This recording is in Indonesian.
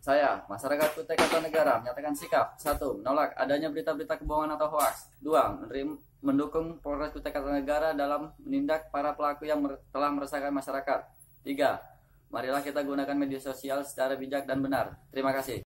Saya, masyarakat Kutai Kartanegara, menyatakan sikap. 1. Menolak adanya berita-berita kebohongan atau hoaks. 2. Mendukung Polres Kutai Kartanegara dalam menindak para pelaku yang telah meresahkan masyarakat. 3. Marilah kita gunakan media sosial secara bijak dan benar. Terima kasih.